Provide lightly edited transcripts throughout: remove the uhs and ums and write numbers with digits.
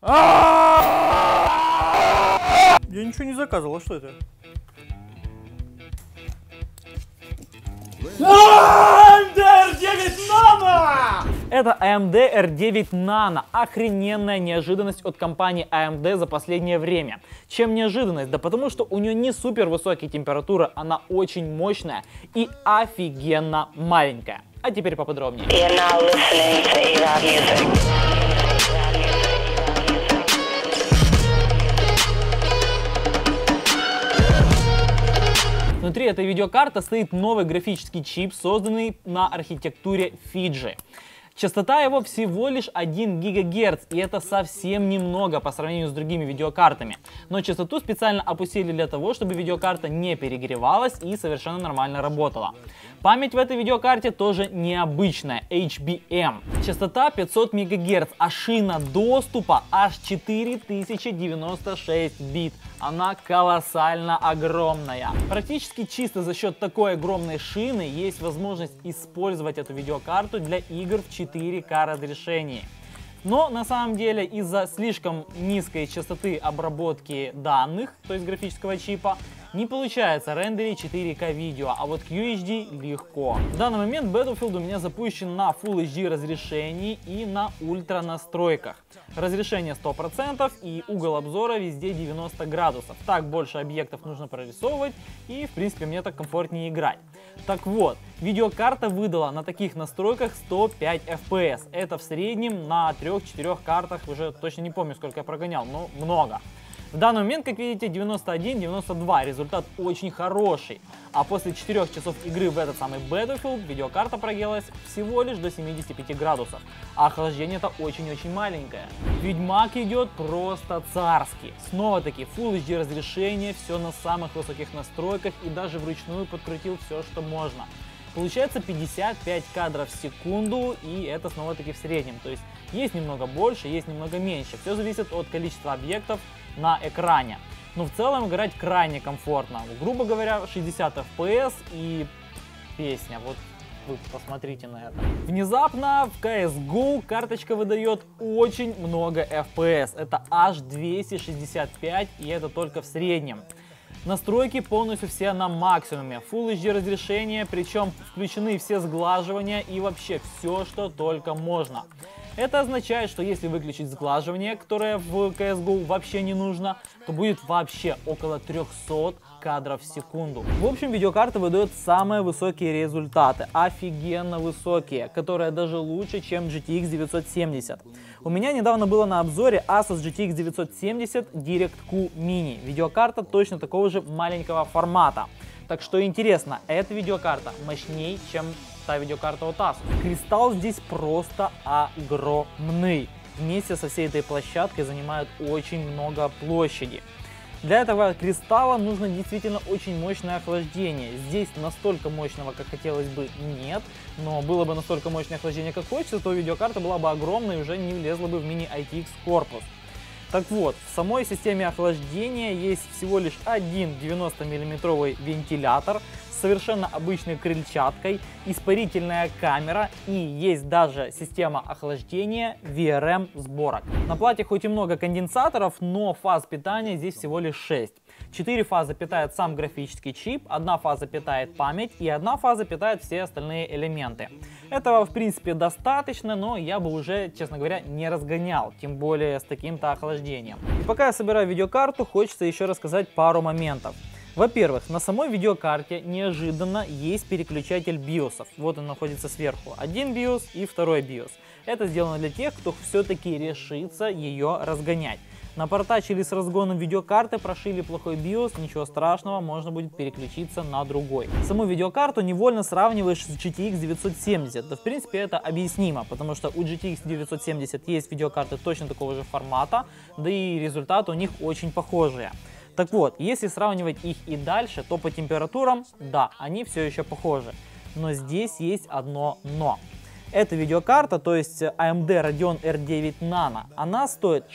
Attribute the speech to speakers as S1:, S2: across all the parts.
S1: Я ничего не заказывал, а что это? AMD R9 Nano! Это AMD R9 Nano. Охрененная неожиданность от компании AMD за последнее время. Чем неожиданность? Да потому что у нее не супер высокие температуры, она очень мощная и офигенно маленькая. А теперь поподробнее. Внутри этой видеокарты стоит новый графический чип, созданный на архитектуре Fiji. Частота его всего лишь 1 ГГц, и это совсем немного по сравнению с другими видеокартами. Но частоту специально опустили для того, чтобы видеокарта не перегревалась и совершенно нормально работала. Память в этой видеокарте тоже необычная, HBM. Частота 500 МГц, а шина доступа аж 4096 бит. Она колоссально огромная. Практически чисто за счет такой огромной шины есть возможность использовать эту видеокарту для игр в 4К разрешении. Но на самом деле из-за слишком низкой частоты обработки данных, то есть графического чипа, не получается рендерить 4К видео, а вот QHD легко. В данный момент Battlefield у меня запущен на Full HD разрешении и на ультра настройках. Разрешение 100% и угол обзора везде 90 градусов. Так больше объектов нужно прорисовывать и в принципе мне так комфортнее играть. Так вот, видеокарта выдала на таких настройках 105 FPS. Это в среднем на 3-4 картах, уже точно не помню сколько я прогонял, но много. В данный момент, как видите, 91-92, результат очень хороший. А после 4 часов игры в этот самый Battlefield видеокарта прогрелась всего лишь до 75 градусов. А охлаждение-то очень-очень маленькое. Ведьмак идет просто царский. Снова-таки Full HD разрешение, все на самых высоких настройках и даже вручную подкрутил все, что можно. Получается 55 кадров в секунду, и это снова-таки в среднем. То есть немного больше, есть немного меньше. Все зависит от количества объектов на экране. Но в целом играть крайне комфортно. Грубо говоря, 60 FPS и песня. Вот вы посмотрите на это. Внезапно в CSGO карточка выдает очень много FPS. Это аж 265, и это только в среднем. Настройки полностью все на максимуме. Full HD разрешение, причем включены все сглаживания и вообще все, что только можно. Это означает, что если выключить сглаживание, которое в CSGO вообще не нужно, то будет вообще около 300 кадров в секунду. В общем, видеокарта выдает самые высокие результаты, офигенно высокие, которые даже лучше, чем GTX 970. У меня недавно было на обзоре Asus GTX 970 DirectQ Mini. Видеокарта точно такого же маленького формата. Так что интересно, эта видеокарта мощнее, чем та видеокарта от Asus. Кристалл здесь просто огромный. Вместе со всей этой площадкой занимает очень много площади. Для этого кристалла нужно действительно очень мощное охлаждение. Здесь настолько мощного, как хотелось бы, нет. Но было бы настолько мощное охлаждение, как хочется, то видеокарта была бы огромной и уже не влезла бы в мини-ITX корпус. Так вот, в самой системе охлаждения есть всего лишь один 90 мм вентилятор с совершенно обычной крыльчаткой, испарительная камера и есть даже система охлаждения VRM сборок. На плате хоть и много конденсаторов, но фаз питания здесь всего лишь 6. 4 фазы питает сам графический чип, 1 фаза питает память и 1 фаза питает все остальные элементы. Этого в принципе достаточно, но я бы уже, честно говоря, не разгонял, тем более с таким-то охлаждением. И пока я собираю видеокарту, хочется еще рассказать пару моментов. Во-первых, на самой видеокарте неожиданно есть переключатель биосов. Вот он находится сверху. Один биос и второй биос. Это сделано для тех, кто все-таки решится ее разгонять. Напортачили с разгоном видеокарты, прошили плохой биос, ничего страшного, можно будет переключиться на другой. Саму видеокарту невольно сравниваешь с GTX 970. Да в принципе это объяснимо, потому что у GTX 970 есть видеокарты точно такого же формата, да и результаты у них очень похожие. Так вот, если сравнивать их и дальше, то по температурам, да, они все еще похожи. Но здесь есть одно но. Эта видеокарта, то есть AMD Radeon R9 Nano, она стоит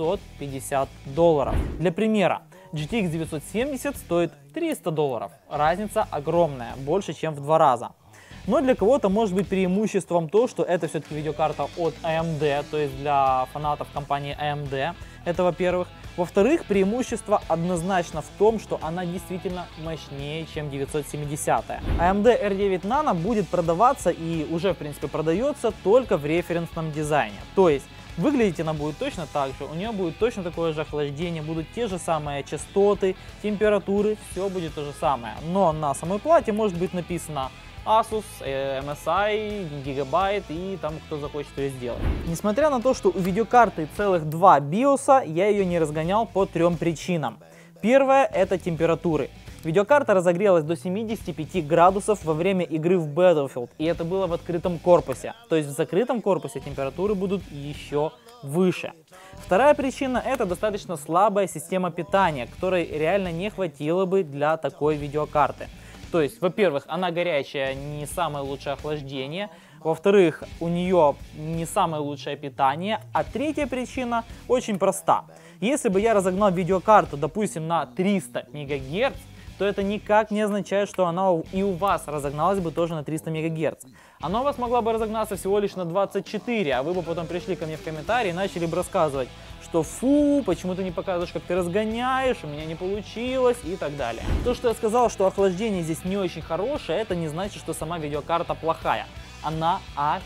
S1: $650. Для примера, GTX 970 стоит $300. Разница огромная, больше чем в 2 раза. Но для кого-то может быть преимуществом то, что это все-таки видеокарта от AMD, то есть для фанатов компании AMD, это во-первых. Во-вторых, преимущество однозначно в том, что она действительно мощнее, чем 970. AMD R9 Nano будет продаваться и уже в принципе продается только в референсном дизайне. То есть выглядеть она будет точно так же, у нее будет точно такое же охлаждение, будут те же самые частоты, температуры, все будет то же самое. Но на самой плате может быть написано Asus, MSI, Gigabyte и там кто захочет ее сделать. Несмотря на то, что у видеокарты целых 2 биоса, я ее не разгонял по 3 причинам. Первое — это температуры. Видеокарта разогрелась до 75 градусов во время игры в Battlefield, и это было в открытом корпусе. То есть в закрытом корпусе температуры будут еще выше. Вторая причина — это достаточно слабая система питания, которой реально не хватило бы для такой видеокарты. То есть, во-первых, она горячая, не самое лучшее охлаждение. Во-вторых, у нее не самое лучшее питание. А третья причина очень проста. Если бы я разогнал видеокарту, допустим, на 300 МГц, то это никак не означает, что она и у вас разогналась бы тоже на 300 МГц. Она у вас могла бы разогнаться всего лишь на 24, а вы бы потом пришли ко мне в комментарии и начали бы рассказывать, что фу, почему ты не показываешь, как ты разгоняешь, у меня не получилось и так далее. То, что я сказал, что охлаждение здесь не очень хорошее, это не значит, что сама видеокарта плохая. Она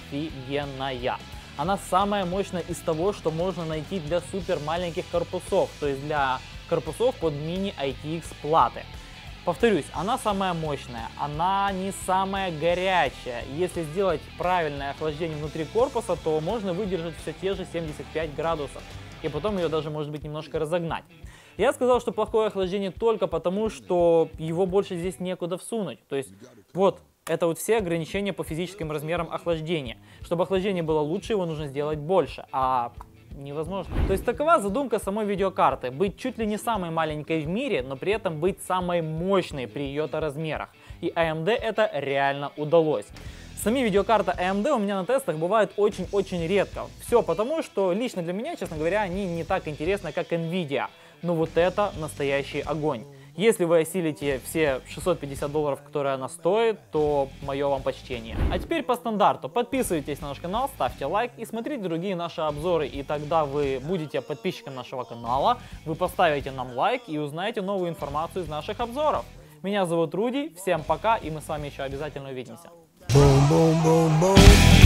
S1: офигенная. Она самая мощная из того, что можно найти для супер маленьких корпусов, то есть для корпусов под мини ITX платы. Повторюсь, она самая мощная, она не самая горячая. Если сделать правильное охлаждение внутри корпуса, то можно выдержать все те же 75 градусов. И потом ее даже, может быть, немножко разогнать. Я сказал, что плохое охлаждение только потому, что его больше здесь некуда всунуть. То есть, вот, это вот все ограничения по физическим размерам охлаждения. Чтобы охлаждение было лучше, его нужно сделать больше. А невозможно. То есть такова задумка самой видеокарты. Быть чуть ли не самой маленькой в мире, но при этом быть самой мощной при ее-то размерах. И AMD это реально удалось. Сами видеокарты AMD у меня на тестах бывают очень-очень редко. Все потому, что лично для меня, честно говоря, они не так интересны, как Nvidia. Но вот это настоящий огонь. Если вы осилите все $650, которые она стоит, то мое вам почтение. А теперь по стандарту. Подписывайтесь на наш канал, ставьте лайк и смотрите другие наши обзоры. И тогда вы будете подписчиком нашего канала, вы поставите нам лайк и узнаете новую информацию из наших обзоров. Меня зовут Руди, всем пока, и мы с вами еще обязательно увидимся.
S2: Boom, boom, boom, boom.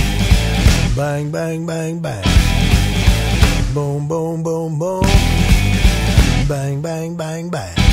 S2: Bang, bang, bang, bang. Boom, boom, boom, boom. Bang, bang, bang, bang.